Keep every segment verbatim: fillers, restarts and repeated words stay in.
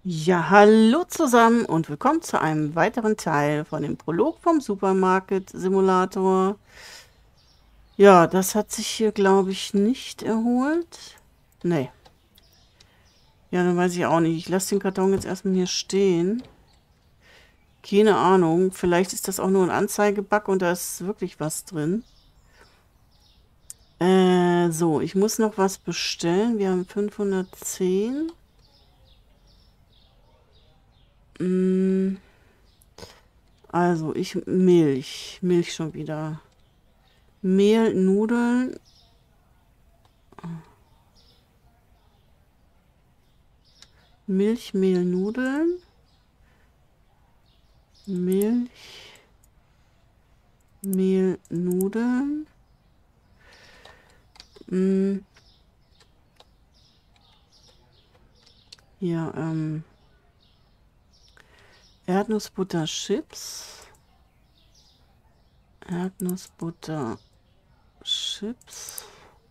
Ja, hallo zusammen und willkommen zu einem weiteren Teil von dem Prolog vom Supermarket Simulator. Ja, das hat sich hier, glaube ich, nicht erholt. Nee. Ja, dann weiß ich auch nicht. Ich lasse den Karton jetzt erstmal hier stehen. Keine Ahnung. Vielleicht ist das auch nur ein Anzeigebug und da ist wirklich was drin. Äh, so, ich muss noch was bestellen. Wir haben fünfhundertzehn. Mm, also, ich Milch. Milch schon wieder. Mehl, Nudeln. Milch, Mehl, Nudeln. Milch, Mehl, Nudeln. Mm, ja, ähm, Erdnussbutter, Chips. Erdnussbutter, Chips.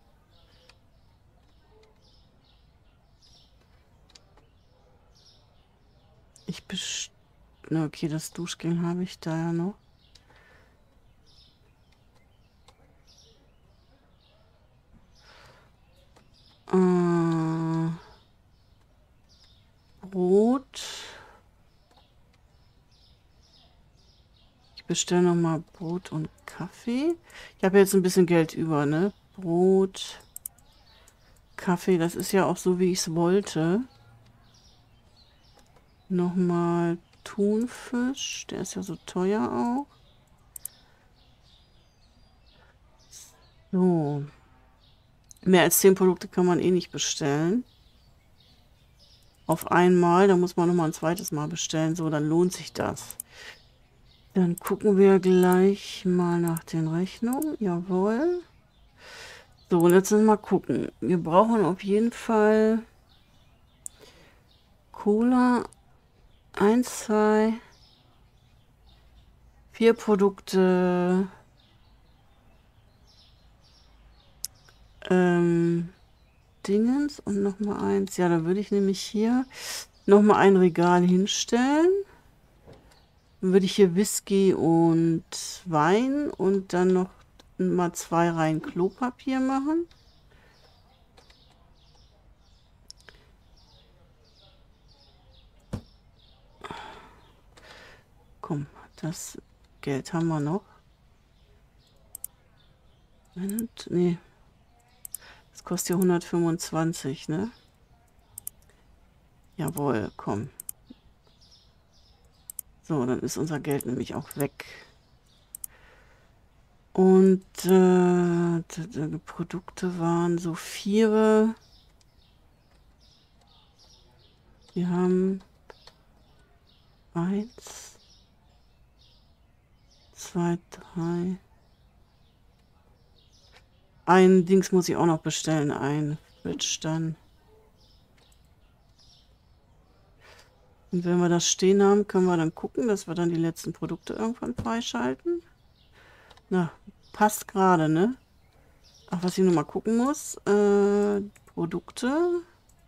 Ich best... Na, okay, das Duschgel habe ich da ja noch. Äh, Brot. Ich bestelle noch mal Brot und Kaffee. Ich habe jetzt ein bisschen Geld über, ne? Brot, Kaffee, das ist ja auch so, wie ich es wollte. Nochmal Thunfisch, der ist ja so teuer auch. So. Mehr als zehn Produkte kann man eh nicht bestellen. Auf einmal, da muss man nochmal ein zweites Mal bestellen. So, dann lohnt sich das. Dann gucken wir gleich mal nach den Rechnungen. Jawohl. So, und jetzt mal gucken. Wir brauchen auf jeden Fall Cola. Eins, zwei, vier Produkte. Ähm, Dingens und noch mal eins. Ja, da würde ich nämlich hier noch mal ein Regal hinstellen. Dann würde ich hier Whisky und Wein und dann noch mal zwei Reihen Klopapier machen. Komm, das Geld haben wir noch. Und, nee, das kostet ja hundertfünfundzwanzig, ne? Jawohl, komm. So, dann ist unser Geld nämlich auch weg. Und äh, die Produkte waren so vier. Wir haben eins, zwei, drei. Ein Dings muss ich auch noch bestellen, ein Fridge dann. Und wenn wir das stehen haben, können wir dann gucken, dass wir dann die letzten Produkte irgendwann freischalten. Na, passt gerade, ne? Ach, was ich noch mal gucken muss. Äh, Produkte.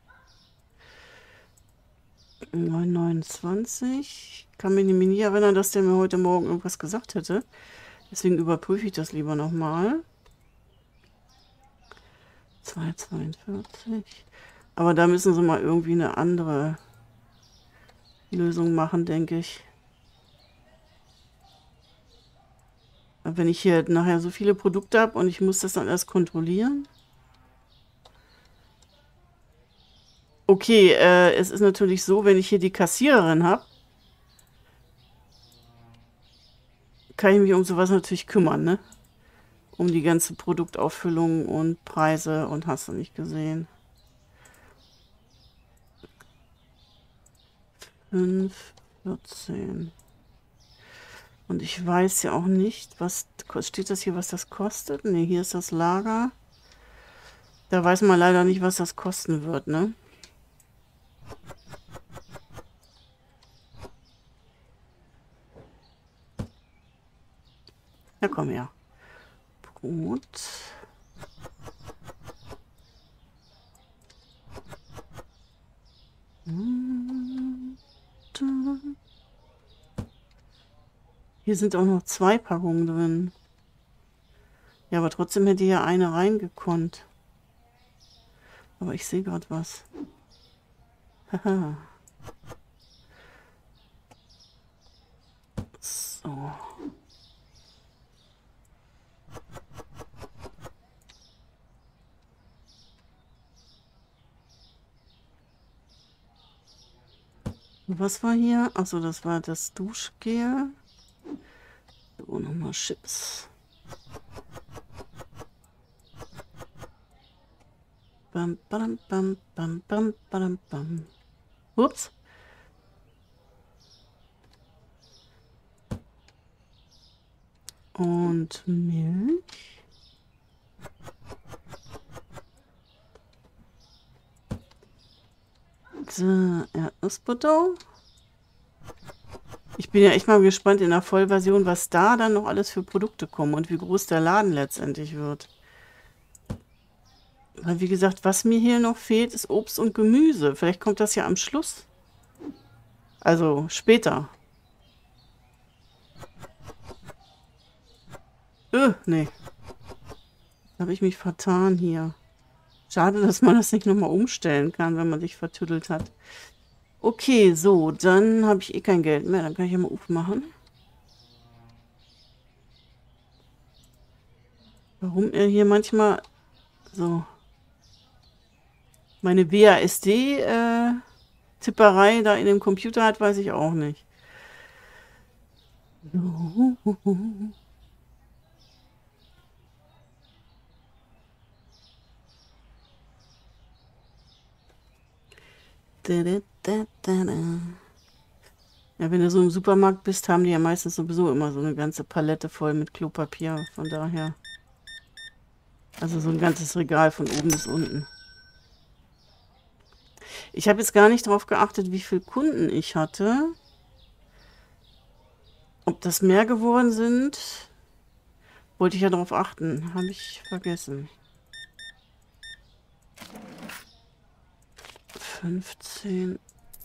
neun neunundzwanzig. Ich kann mich nämlich nie erinnern, dass der mir heute Morgen irgendwas gesagt hätte. Deswegen überprüfe ich das lieber nochmal. zwei zweiundvierzig. Aber da müssen sie mal irgendwie eine andere Lösung machen, denke ich. Wenn ich hier nachher so viele Produkte habe und ich muss das dann erst kontrollieren. Okay, äh, es ist natürlich so, wenn ich hier die Kassiererin habe, kann ich mich um sowas natürlich kümmern, ne? Um die ganze Produktauffüllung und Preise und hast du nicht gesehen. fünf, vierzehn. Und ich weiß ja auch nicht, was steht das hier, was das kostet? Ne, hier ist das Lager. Da weiß man leider nicht, was das kosten wird, ne? Ja, komm her. Brot. Hier sind auch noch zwei Packungen drin. Ja, aber trotzdem hätte hier eine reingekonnt. Aber ich sehe gerade was. Haha. So. Was war hier? Achso, das war das Duschgel. So, nochmal Chips. Bam, bam, bam, bam, bam, bam, bam. Ups. Und Milch. So, Erdnussbutter. Ich bin ja echt mal gespannt in der Vollversion, was da dann noch alles für Produkte kommen und wie groß der Laden letztendlich wird. Weil wie gesagt, was mir hier noch fehlt, ist Obst und Gemüse. Vielleicht kommt das ja am Schluss. Also später. Öh, nee. Da habe ich mich vertan hier. Schade, dass man das nicht nochmal umstellen kann, wenn man sich vertüdelt hat. Okay, so, dann habe ich eh kein Geld mehr. Dann kann ich ja mal aufmachen. Warum er hier manchmal so meine W A S D-Tipperei äh, da in dem Computer hat, weiß ich auch nicht. So. Ja, wenn du so im Supermarkt bist, haben die ja meistens sowieso immer so eine ganze Palette voll mit Klopapier. Von daher. Also so ein ganzes Regal von oben bis unten. Ich habe jetzt gar nicht darauf geachtet, wie viele Kunden ich hatte. Ob das mehr geworden sind, wollte ich ja darauf achten. Habe ich vergessen. fünfzehn.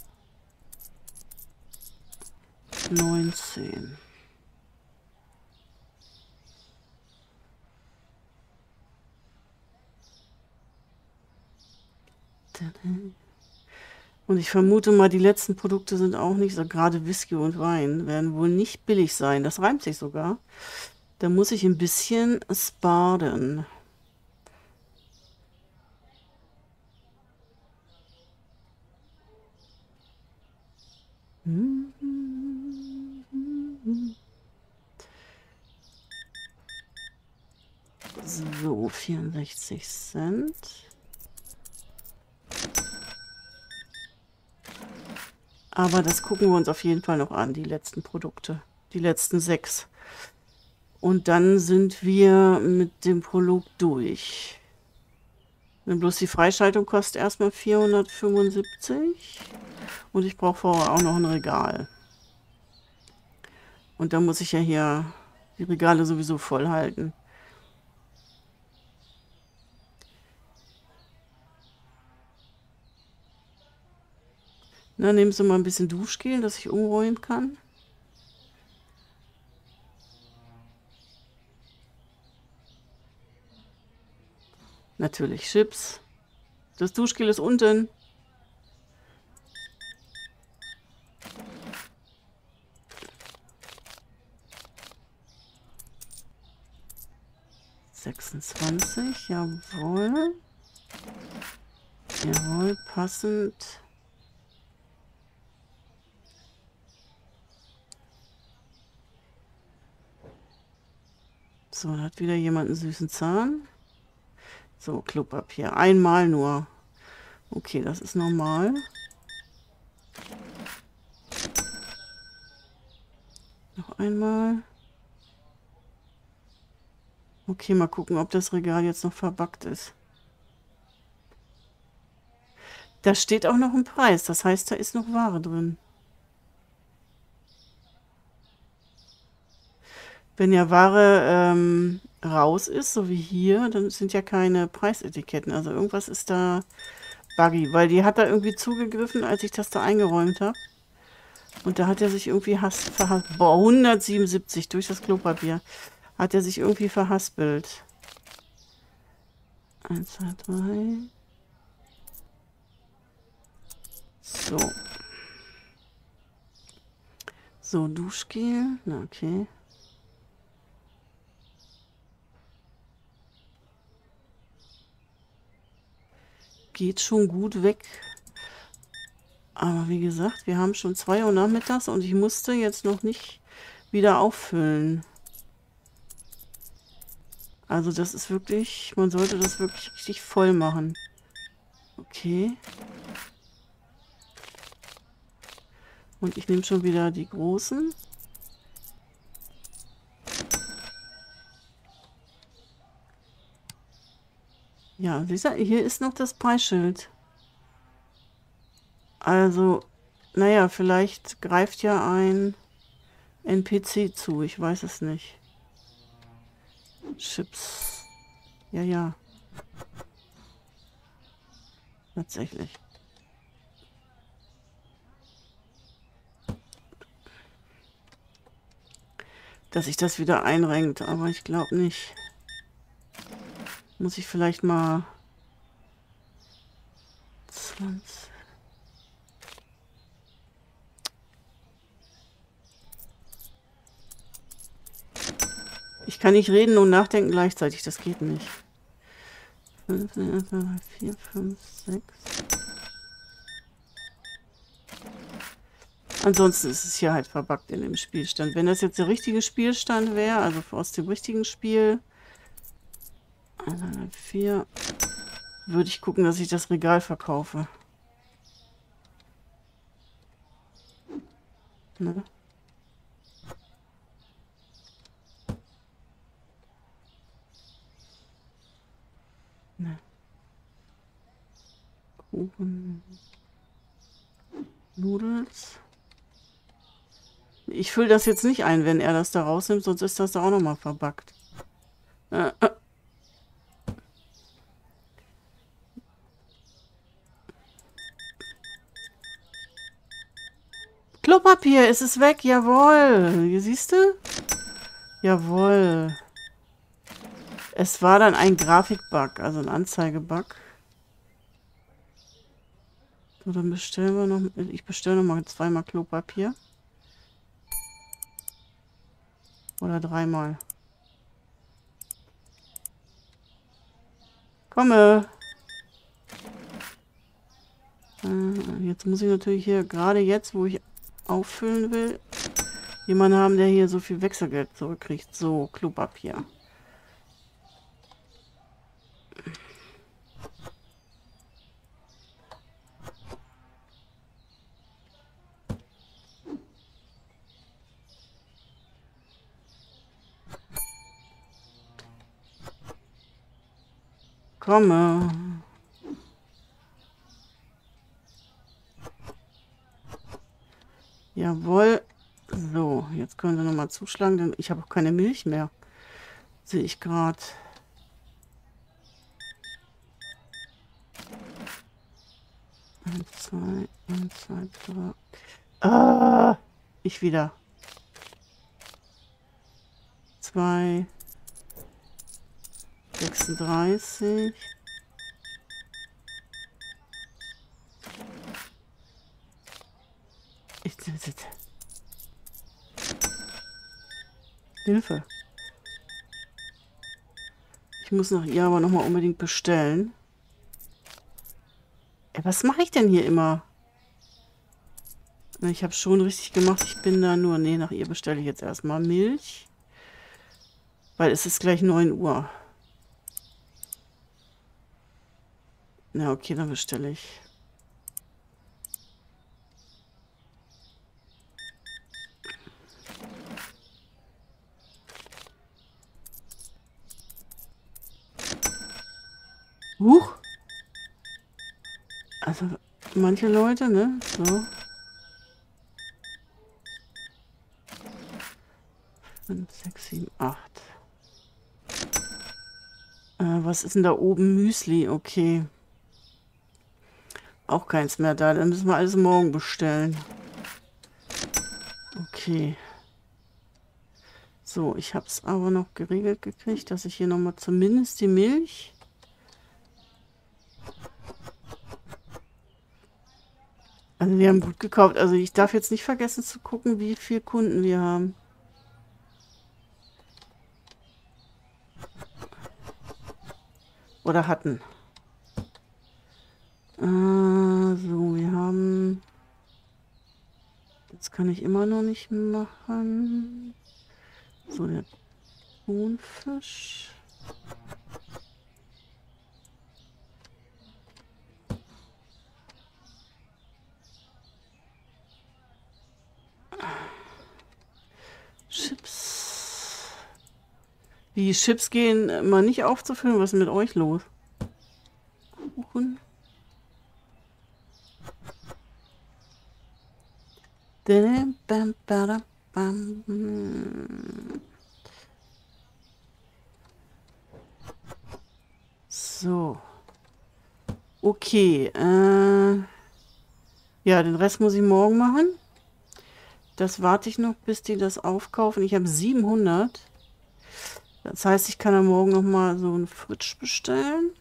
neunzehn. Und ich vermute mal, die letzten Produkte sind auch nicht so, gerade Whisky und Wein werden wohl nicht billig sein. Das reimt sich sogar. Da muss ich ein bisschen sparen. So, vierundsechzig Cent. Aber das gucken wir uns auf jeden Fall noch an, die letzten Produkte. Die letzten sechs. Und dann sind wir mit dem Prolog durch. Denn bloß die Freischaltung kostet erstmal vierhundertfünfundsiebzig. Und ich brauche vorher auch noch ein Regal. Und dann muss ich ja hier die Regale sowieso voll halten. Na, nehmen Sie mal ein bisschen Duschgel, dass ich umräumen kann. Natürlich Chips. Das Duschgel ist unten. sechsundzwanzig, jawohl. Jawohl, passend. So, da hat wieder jemand einen süßen Zahn. So, Klopapier. Einmal nur. Okay, das ist normal. Noch einmal. Okay, mal gucken, ob das Regal jetzt noch verbackt ist. Da steht auch noch ein Preis. Das heißt, da ist noch Ware drin. Wenn ja Ware ähm, raus ist, so wie hier, dann sind ja keine Preisetiketten. Also irgendwas ist da buggy, weil die hat da irgendwie zugegriffen, als ich das da eingeräumt habe. Und da hat er sich irgendwie has verhaspelt. Boah, hundertsiebenundsiebzig durch das Klopapier. Hat er sich irgendwie verhaspelt. Eins, zwei, drei. So. So, Duschgel. Na, okay. Geht schon gut weg. Aber wie gesagt, wir haben schon zwei Uhr nachmittags und ich musste jetzt noch nicht wieder auffüllen. Also das ist wirklich, man sollte das wirklich richtig voll machen. Okay. Und ich nehme schon wieder die großen. Ja, hier ist noch das Preisschild. Also, naja, vielleicht greift ja ein N P C zu. Ich weiß es nicht. Chips. Ja, ja. Tatsächlich. Dass sich das wieder einrenkt, aber ich glaube nicht. Muss ich vielleicht mal zwanzig. Ich kann nicht reden und nachdenken gleichzeitig, das geht nicht. fünf, vier, fünf, sechs. Ansonsten ist es hier halt verbuggt in dem Spielstand. Wenn das jetzt der richtige Spielstand wäre, also aus dem richtigen Spiel, vier, würde ich gucken, dass ich das Regal verkaufe. Ne? Ne. Kuchen. Nudels. Ich fülle das jetzt nicht ein, wenn er das da rausnimmt, sonst ist das da auch nochmal verbuggt. Äh, äh. Klopapier, ist es weg? Jawohl. Hier siehst du? Jawohl. Es war dann ein Grafikbug, also ein Anzeigebug. So, dann bestellen wir noch. Ich bestelle noch mal zweimal Klopapier. Oder dreimal. Komme. Äh, jetzt muss ich natürlich hier, gerade jetzt, wo ich auffüllen will, jemanden haben, der hier so viel Wechselgeld zurückkriegt. So, Klopapier. Komme. Jawohl. So, jetzt können wir noch mal zuschlagen, denn ich habe auch keine Milch mehr. Sehe ich gerade. Eins, zwei, eins, zwei, drei. Ah, ich wieder. Zwei. sechsunddreißig. Ich, Hilfe. Ich muss noch ihr aber noch mal unbedingt bestellen. Ey, was mache ich denn hier immer? Ich habe schon richtig gemacht. Ich bin da nur... Nee, nach ihr bestelle ich jetzt erstmal Milch. Weil es ist gleich neun Uhr. Na, okay, dann bestelle ich. Huch. Also, manche Leute, ne? So. fünf, sechs, sieben, acht. Äh, was ist denn da oben? Müsli, okay. Auch keins mehr da. Dann müssen wir alles morgen bestellen. Okay. So, ich habe es aber noch geregelt gekriegt, dass ich hier nochmal zumindest die Milch... Also wir haben gut gekauft. Also ich darf jetzt nicht vergessen zu gucken, wie viele Kunden wir haben. Oder hatten. Äh, so, wir haben... Das kann ich immer noch nicht machen. So, der Thunfisch. Chips. Die Chips gehen immer nicht aufzufüllen. Was ist mit euch los? Kuchen. So. Okay. Äh, ja, den Rest muss ich morgen machen. Das warte ich noch, bis die das aufkaufen. Ich habe siebenhundert. Das heißt, ich kann am Morgen noch mal so einen Fritsch bestellen.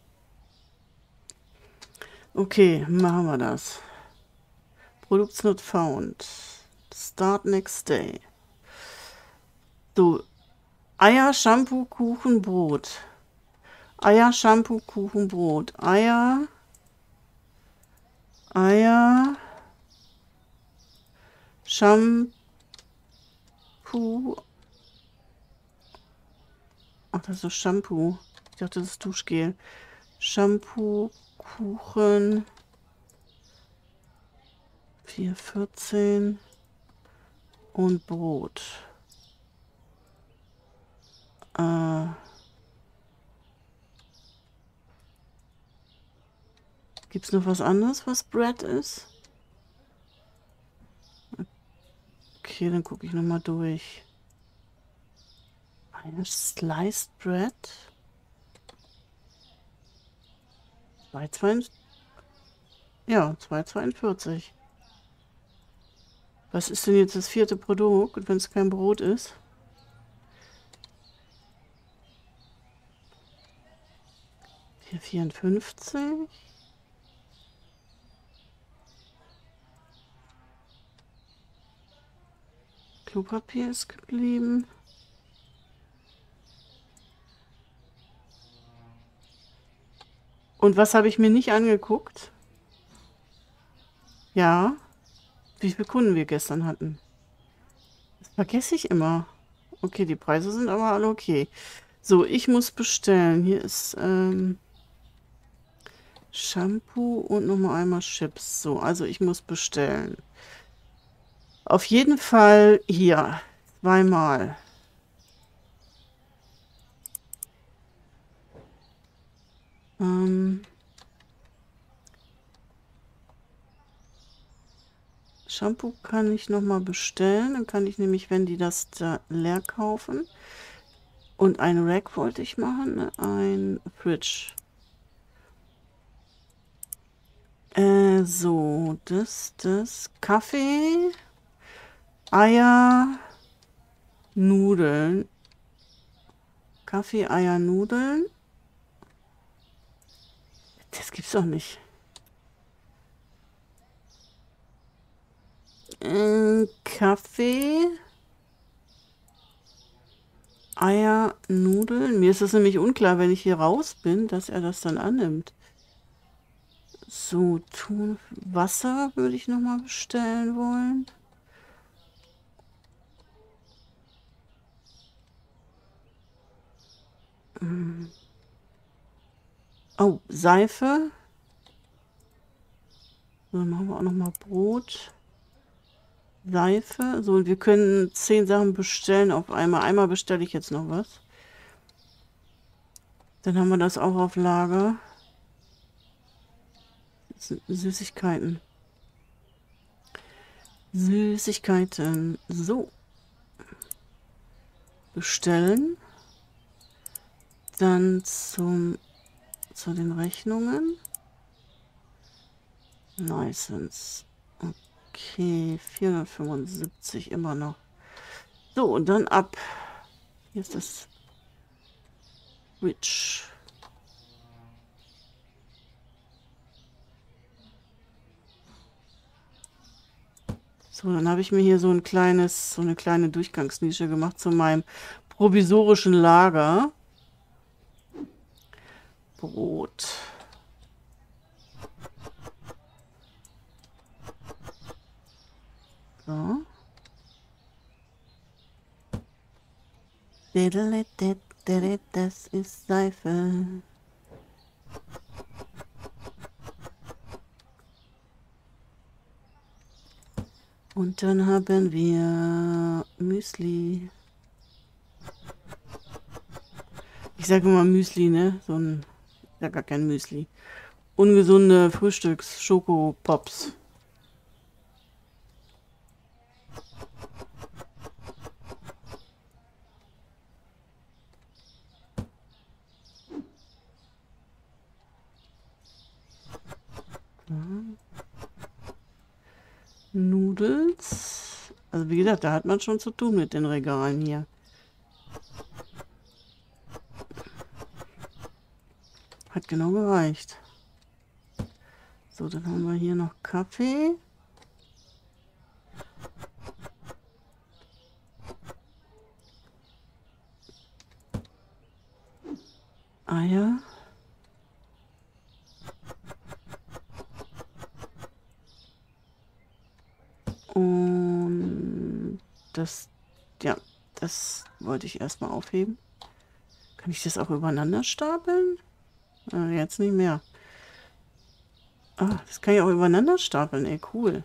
Okay, machen wir das. Products not found. Start next day. So, Eier, Shampoo, Kuchen, Brot. Eier, Shampoo, Kuchen, Brot. Eier. Eier. Shampoo. Ach, das ist Shampoo. Ich dachte, das ist Duschgel. Shampoo, Kuchen. vier vierzehn. Und Brot. Äh. Gibt es noch was anderes, was Bread ist? Okay, dann gucke ich nochmal durch. Eine Sliced Bread. zwei Komma zwei. Ja, zwei Komma zweiundvierzig. Was ist denn jetzt das vierte Produkt, wenn es kein Brot ist? vier Komma vierundfünfzig. Klopapier ist geblieben. Und was habe ich mir nicht angeguckt? Ja, wie viele Kunden wir gestern hatten. Das vergesse ich immer. Okay, die Preise sind aber alle okay. So, ich muss bestellen. Hier ist ähm, Shampoo und nochmal einmal Chips. So, also ich muss bestellen. Auf jeden Fall hier. Zweimal. Ähm, Shampoo kann ich nochmal bestellen. Dann kann ich nämlich, wenn die das da leer kaufen. Und ein Rack wollte ich machen. Ne? Ein Fridge. Äh, so, das, das. Kaffee. Eier. Nudeln. Kaffee, Eier, Nudeln. Das gibt's doch nicht. Äh, Kaffee. Eier, Nudeln. Mir ist es nämlich unklar, wenn ich hier raus bin, dass er das dann annimmt. So, Thun Wasser würde ich nochmal bestellen wollen. Hm. Oh, Seife. So, dann machen wir auch nochmal Brot. Seife. So, und wir können zehn Sachen bestellen auf einmal. Einmal bestelle ich jetzt noch was. Dann haben wir das auch auf Lager. Süßigkeiten. Süßigkeiten. So. Bestellen. Dann zum, zu den Rechnungen. License. Okay, vierhundertfünfundsiebzig immer noch. So, und dann ab. Hier ist das Switch. So, dann habe ich mir hier so ein kleines, so eine kleine Durchgangsnische gemacht zu meinem provisorischen Lager. Brot. So. Das ist Seife. Und dann haben wir Müsli. Ich sage immer Müsli, ne? So ein, ja, gar kein Müsli. Ungesunde Frühstücks-Schokopops. Nudels. Also wie gesagt, da hat man schon zu tun mit den Regalen hier. Hat genau gereicht. So, dann haben wir hier noch Kaffee. Eier. Und das, ja, das wollte ich erstmal aufheben. Kann ich das auch übereinander stapeln? Äh, jetzt nicht mehr. Ah, das kann ich auch übereinander stapeln. Ey, cool.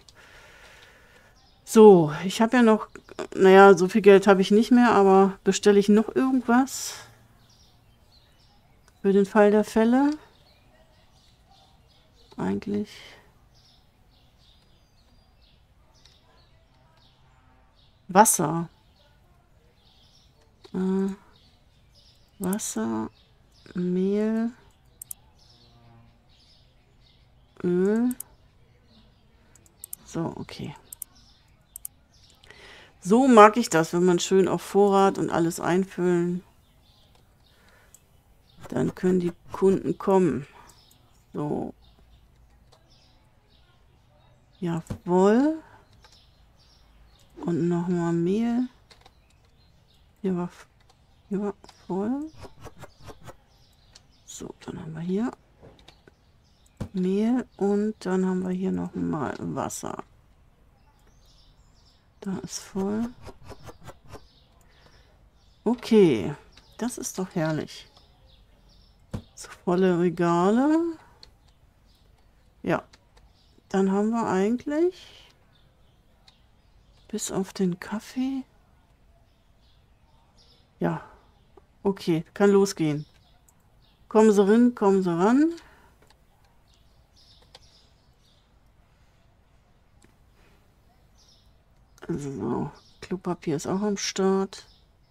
So, ich habe ja noch, naja, so viel Geld habe ich nicht mehr, aber bestelle ich noch irgendwas? Für den Fall der Fälle? Eigentlich. Wasser. Äh, Wasser, Mehl, Öl. So, okay. So mag ich das, wenn man schön auf Vorrat und alles einfüllen. Dann können die Kunden kommen. So. Jawohl. Und nochmal Mehl. Hier war, hier war voll. So, dann haben wir hier Mehl und dann haben wir hier noch mal Wasser. Da ist voll. Okay, das ist doch herrlich. So volle Regale. Ja, dann haben wir eigentlich bis auf den Kaffee. Ja, okay, kann losgehen. Kommen Sie rin, kommen Sie ran. So, Klopapier ist auch am Start.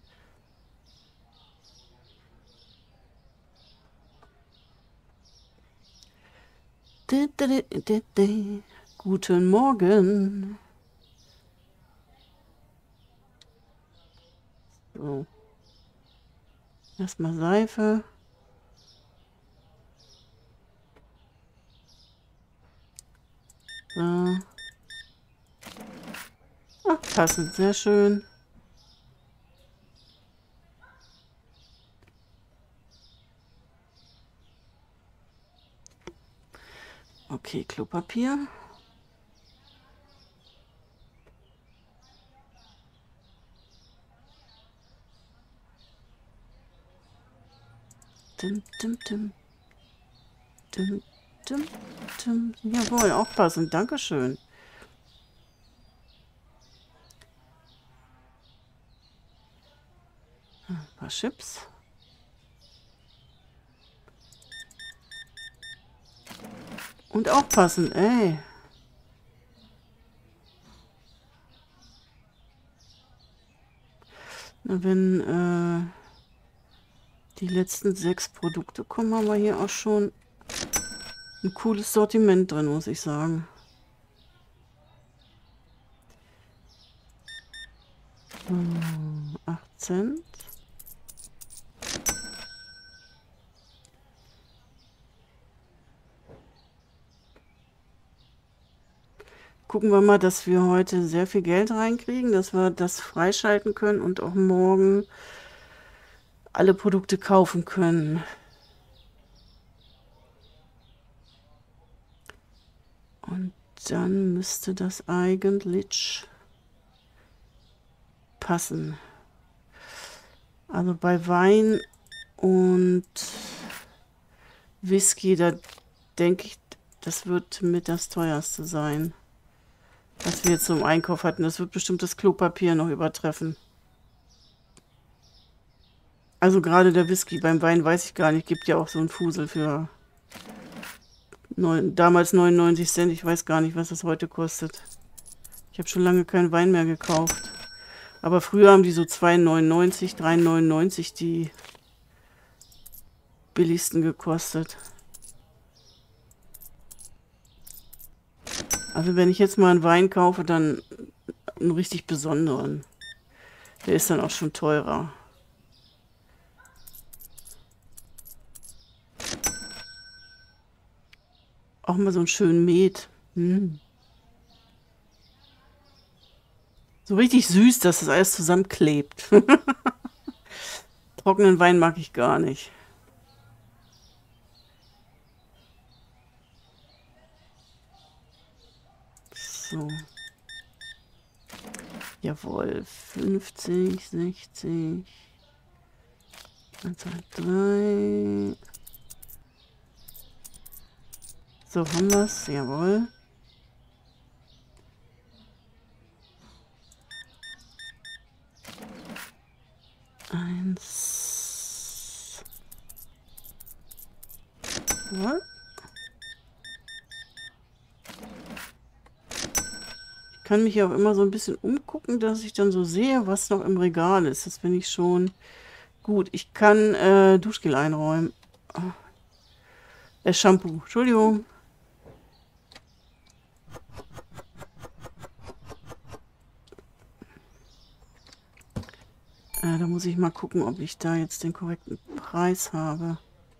Guten Morgen. So. Erstmal Seife. So. Ach, passend, sehr schön. Okay, Klopapier. Dim, dim, dim. Dim, dim, dim. Jawohl, auch passend. Dankeschön. Ein paar Chips. Und auch passend, ey. Na, wenn äh, die letzten sechs Produkte kommen, haben wir hier auch schon ein cooles Sortiment drin, muss ich sagen. So, acht Cent. Gucken wir mal, dass wir heute sehr viel Geld reinkriegen, dass wir das freischalten können und auch morgen alle Produkte kaufen können. Und dann müsste das eigentlich passen. Also bei Wein und Whisky, da denke ich, das wird mit das teuerste sein, was wir jetzt zum Einkauf hatten. Das wird bestimmt das Klopapier noch übertreffen. Also gerade der Whisky, beim Wein weiß ich gar nicht, gibt ja auch so einen Fusel für neun, damals neunundneunzig Cent. Ich weiß gar nicht, was das heute kostet. Ich habe schon lange keinen Wein mehr gekauft. Aber früher haben die so zwei neunundneunzig, drei neunundneunzig die billigsten gekostet. Also wenn ich jetzt mal einen Wein kaufe, dann einen richtig besonderen. Der ist dann auch schon teurer. Auch mal so einen schönen Met. Hm. So richtig süß, dass das alles zusammenklebt. Trockenen Wein mag ich gar nicht. So. Jawohl. fünfzig, sechzig. eins, zwei, drei. So, haben wir es. Jawohl. Eins. Jawohl. Ich kann mich ja auch immer so ein bisschen umgucken, dass ich dann so sehe, was noch im Regal ist. Das finde ich schon gut. Ich kann äh, Duschgel einräumen. Äh, Shampoo. Entschuldigung. Äh, da muss ich mal gucken, ob ich da jetzt den korrekten Preis habe.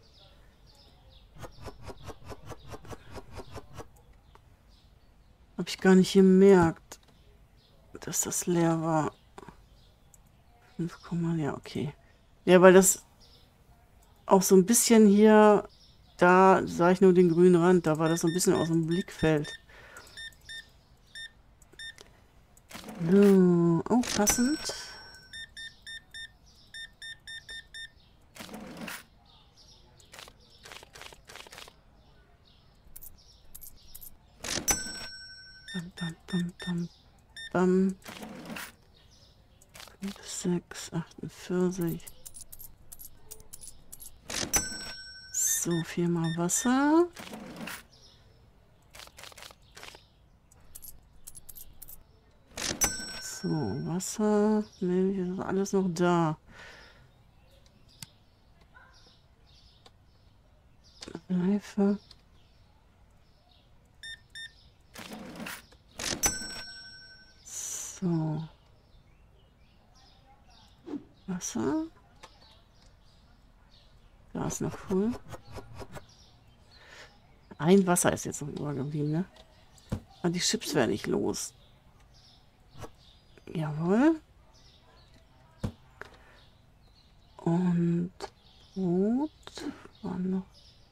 Habe ich gar nicht gemerkt, dass das leer war. fünf, ja, okay. Ja, weil das auch so ein bisschen hier, da sah ich nur den grünen Rand, da war das so ein bisschen aus dem Blickfeld. So, oh, passend. Bam, bam, bam, bam, bam. fünf, sechs, achtundvierzig. So, viermal Wasser. So, Wasser, Milch, ist alles noch da. Reife. So. Wasser. Da ist noch voll. Ein Wasser ist jetzt noch übergeblieben, ne? Aber die Chips werden nicht los. Jawohl. Und Brot war noch.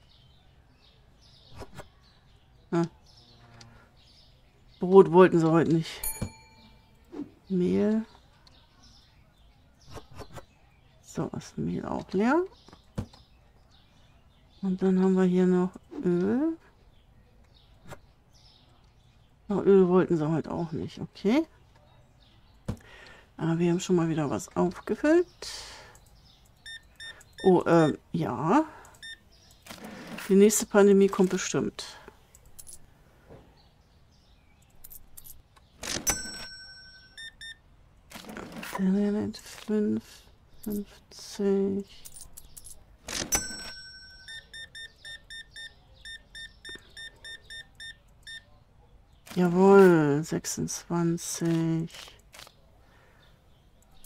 Ah. Brot wollten sie heute nicht. Mehl. So, ist Mehl auch leer. Und dann haben wir hier noch Öl. Aber Öl wollten sie heute auch nicht, okay. Aber wir haben schon mal wieder was aufgefüllt. Oh, ähm, ja. Die nächste Pandemie kommt bestimmt. fünf, fünfzig. Jawohl, sechsundzwanzig.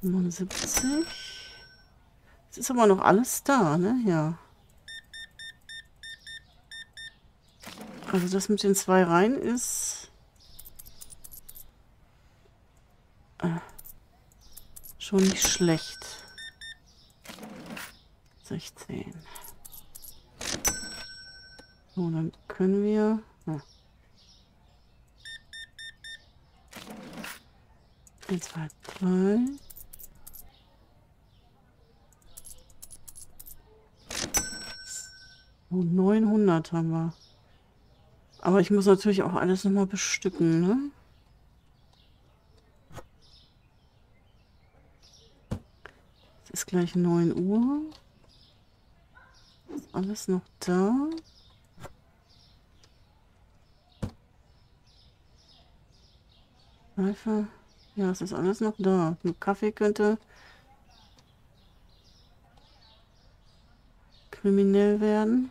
fünfundsiebzig. Es ist aber noch alles da, ne? Ja. Also das mit den zwei Reihen ist äh, schon nicht schlecht. sechzehn. So, dann können wir... Ja. eins, zwei, drei. Oh, neunhundert haben wir. Aber ich muss natürlich auch alles nochmal bestücken, ne? Es ist gleich neun Uhr. Ist alles noch da? Seife. Ja, es ist alles noch da. Nur Kaffee könnte kriminell werden.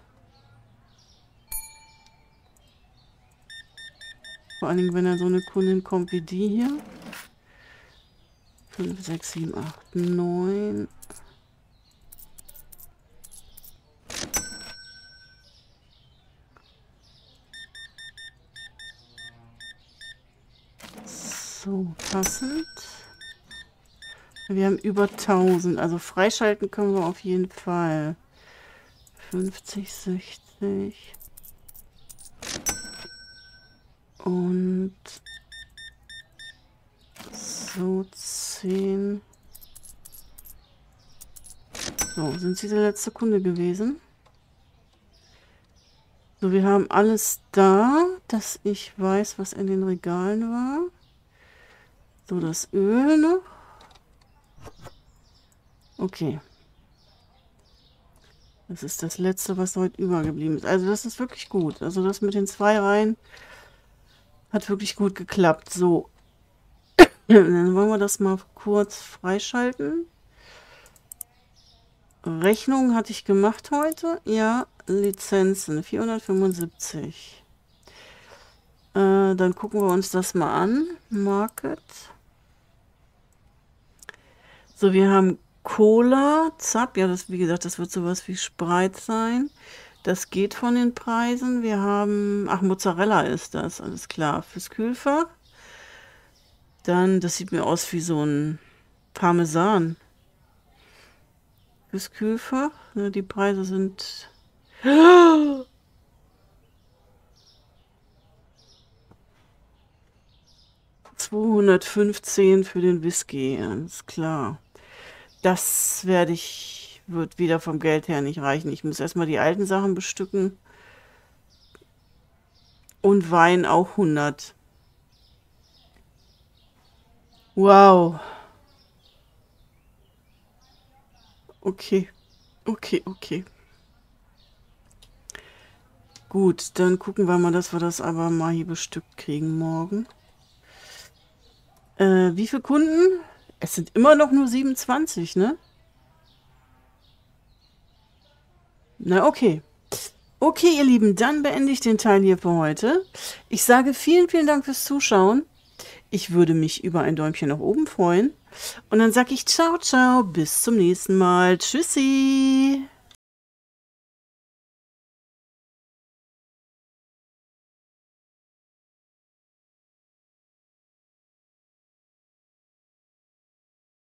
Vor allen Dingen, wenn da so eine Kundin kommt wie die hier. fünf, sechs, sieben, acht, neun. So, passend. Wir haben über tausend. Also freischalten können wir auf jeden Fall. fünfzig, sechzig. Und so zehn. So, sind Sie der letzte Kunde gewesen? So, wir haben alles da, dass ich weiß, was in den Regalen war. So, das Öl noch. Okay. Das ist das Letzte, was heute übergeblieben ist. Also das ist wirklich gut. Also das mit den zwei Reihen hat wirklich gut geklappt. So. Dann wollen wir das mal kurz freischalten. Rechnung hatte ich gemacht heute. Ja, Lizenzen. vierhundertfünfundsiebzig. Äh, dann gucken wir uns das mal an. Market. So, wir haben Cola, Zap, ja, das, wie gesagt, das wird sowas wie Sprite sein. Das geht von den Preisen. Wir haben, ach, Mozzarella ist das, alles klar, fürs Kühlfach. Dann, das sieht mir aus wie so ein Parmesan. Fürs Kühlfach, ne, die Preise sind... zweihundertfünfzehn für den Whisky, alles klar. Das werde ich, wird wieder vom Geld her nicht reichen. Ich muss erstmal die alten Sachen bestücken. Und Wein auch hundert. Wow. Okay. Okay, okay. Gut, dann gucken wir mal, dass wir das aber mal hier bestückt kriegen morgen. Äh, wie viele Kunden? Es sind immer noch nur siebenundzwanzig, ne? Na, okay. Okay, ihr Lieben, dann beende ich den Teil hier für heute. Ich sage vielen, vielen Dank fürs Zuschauen. Ich würde mich über ein Däumchen nach oben freuen. Und dann sage ich ciao, ciao, bis zum nächsten Mal. Tschüssi!